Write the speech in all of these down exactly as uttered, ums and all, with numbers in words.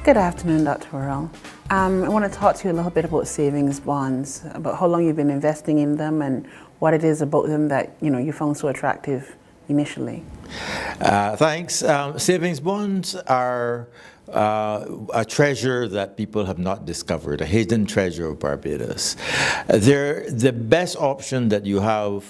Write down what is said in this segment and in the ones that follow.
Good afternoon, Doctor Worrell. Um, I want to talk to you a little bit about savings bonds, about how long you've been investing in them and what it is about them that you know you found so attractive initially. Uh, thanks. Um, savings bonds are uh, a treasure that people have not discovered, a hidden treasure of Barbados. Uh, they're the best option that you have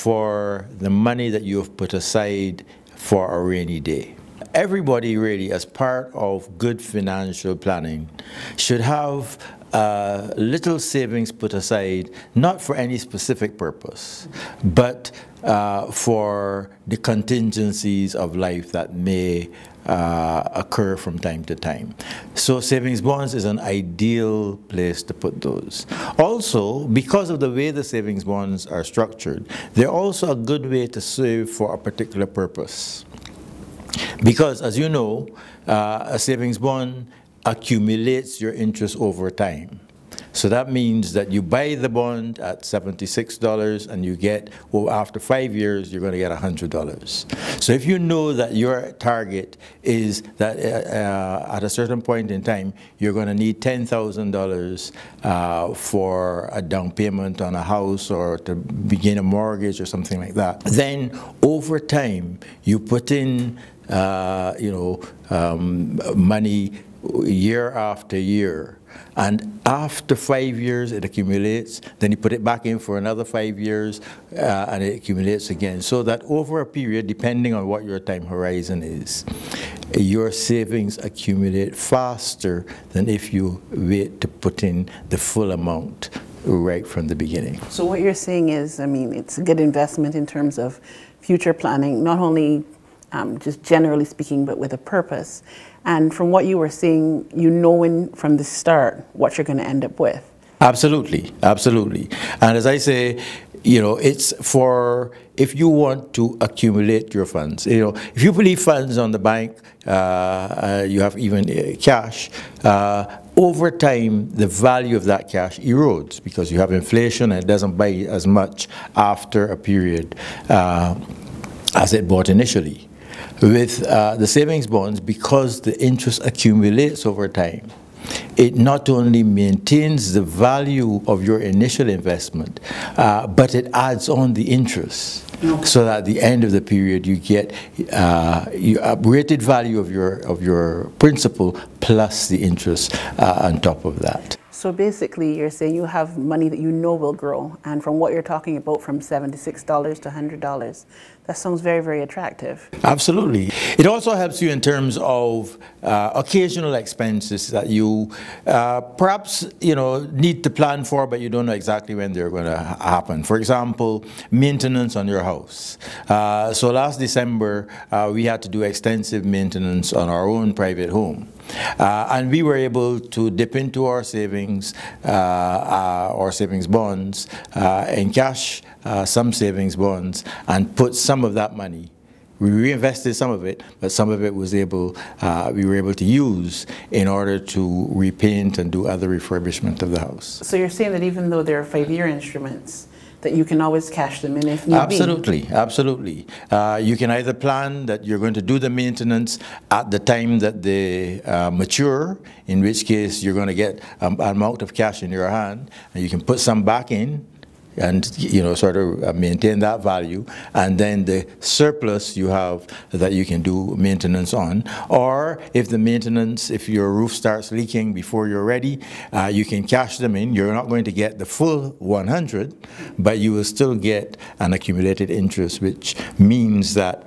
for the money that you have put aside for a rainy day. Everybody really, as part of good financial planning, should have uh, little savings put aside, not for any specific purpose, but uh, for the contingencies of life that may uh, occur from time to time. So savings bonds is an ideal place to put those. Also, because of the way the savings bonds are structured, they're also a good way to save for a particular purpose. Because, as you know, uh, a savings bond accumulates your interest over time. So that means that you buy the bond at seventy-six dollars and you get, well, after five years, you're going to get one hundred dollars. So if you know that your target is that uh, at a certain point in time, you're going to need ten thousand dollars uh, for a down payment on a house or to begin a mortgage or something like that, then over time, you put in uh, you know, um, money year after year. And after five years, it accumulates. Then you put it back in for another five years, uh, and it accumulates again. So that over a period, depending on what your time horizon is, your savings accumulate faster than if you wait to put in the full amount right from the beginning. So what you're saying is, I mean, it's a good investment in terms of future planning, not only um, just generally speaking, but with a purpose. And from what you were saying, you know in, from the start what you're going to end up with. Absolutely, absolutely. And as I say, you know, it's for if you want to accumulate your funds. You know, if you leave funds on the bank, uh, uh, you have even uh, cash, uh, over time, the value of that cash erodes because you have inflation and it doesn't buy as much after a period uh, as it bought initially. With uh, the savings bonds, because the interest accumulates over time, it not only maintains the value of your initial investment, uh, but it adds on the interest. Okay. So that at the end of the period you get uh, your rated value of your of your principal plus the interest uh, on top of that. So basically you're saying you have money that you know will grow, and from what you're talking about, from seventy-six dollars to one hundred dollars, that sounds very, very attractive. Absolutely. It also helps you in terms of uh, occasional expenses that you uh, perhaps you know need to plan for, but you don't know exactly when they're going to ha happen. For example, maintenance on your house. Uh, so last December, uh, we had to do extensive maintenance on our own private home. Uh, and we were able to dip into our savings, uh, uh, our savings bonds, uh, and cash uh, some savings bonds and put some of that money. We reinvested some of it, but some of it was able, uh, we were able to use in order to repaint and do other refurbishment of the house. So you're saying that even though they're five-year instruments, that you can always cash them in if need absolutely, be. Absolutely. Uh, you can either plan that you're going to do the maintenance at the time that they uh, mature, in which case you're going to get um, an amount of cash in your hand, and you can put some back in and you know sort of maintain that value, and then the surplus you have that you can do maintenance on. Or if the maintenance, if your roof starts leaking before you're ready, uh, you can cash them in. You're not going to get the full one hundred, but you will still get an accumulated interest, which means that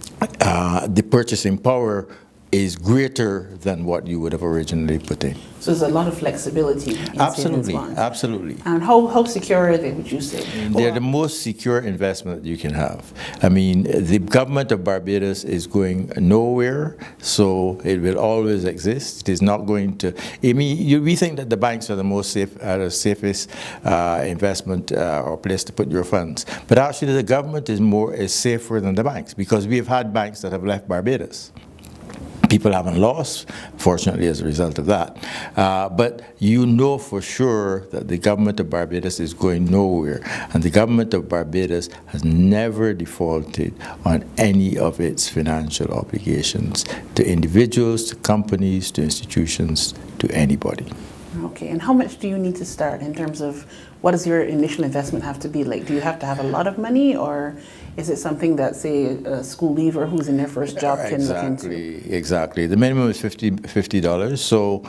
uh, the purchasing power is greater than what you would have originally put in. So there's a lot of flexibility in absolutely, savings bonds. Absolutely. And how, how secure are they, would you say? They're the most secure investment that you can have. I mean, the government of Barbados is going nowhere, so it will always exist. It is not going to, I mean, you, we think that the banks are the most safe, uh, the safest uh, investment uh, or place to put your funds. But actually the government is more, is safer than the banks, because we've had banks that have left Barbados. People haven't lost, fortunately, as a result of that. Uh, but you know for sure that the government of Barbados is going nowhere. And the government of Barbados has never defaulted on any of its financial obligations to individuals, to companies, to institutions, to anybody. Okay, and how much do you need to start in terms of what does your initial investment have to be like? Do you have to have a lot of money, or is it something that, say, a school leaver who's in their first job can exactly, look into? Exactly. The minimum is fifty dollars. So,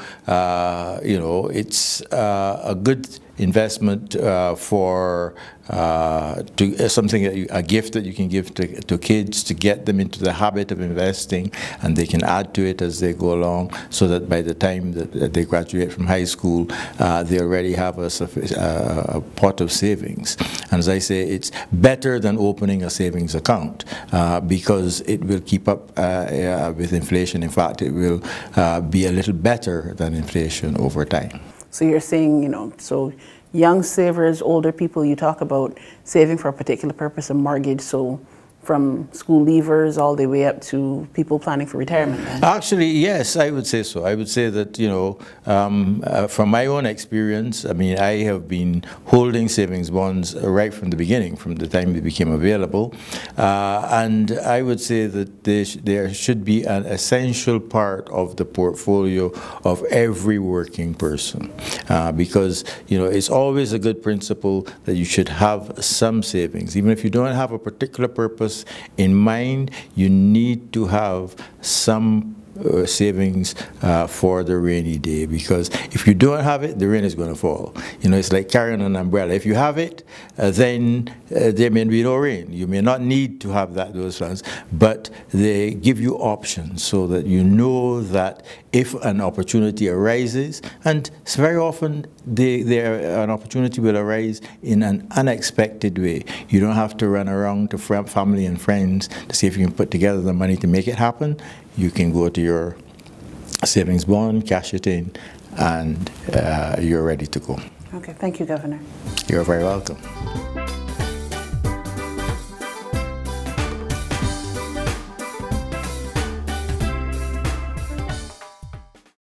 uh, you know, it's uh, a good investment uh, for uh, to, uh, something, that you, a gift that you can give to, to kids to get them into the habit of investing, and they can add to it as they go along, so that by the time that, that they graduate from high school, uh, they already have a, a, a pot of savings. And as I say, it's better than opening a savings account uh, because it will keep up uh, uh, with inflation. In fact, it will uh, be a little better than inflation over time. So you're saying, you know, so young savers, older people, you talk about saving for a particular purpose, a mortgage, so from school leavers all the way up to people planning for retirement then? Actually, yes, I would say so. I would say that, you know, um, uh, from my own experience, I mean, I have been holding savings bonds right from the beginning, from the time they became available. Uh, and I would say that they sh there should be an essential part of the portfolio of every working person. Uh, because, you know, it's always a good principle that you should have some savings. Even if you don't have a particular purpose in mind, you need to have some uh, savings uh, for the rainy day, because if you don't have it, the rain is going to fall. You know, it's like carrying an umbrella. If you have it, uh, then uh, there may be no rain. You may not need to have that those funds, but they give you options so that you know that if an opportunity arises, and very often they, they, an opportunity will arise in an unexpected way. You don't have to run around to family and friends to see if you can put together the money to make it happen. You can go to your savings bond, cash it in, and uh, you're ready to go. Okay, thank you, Governor. You're very welcome.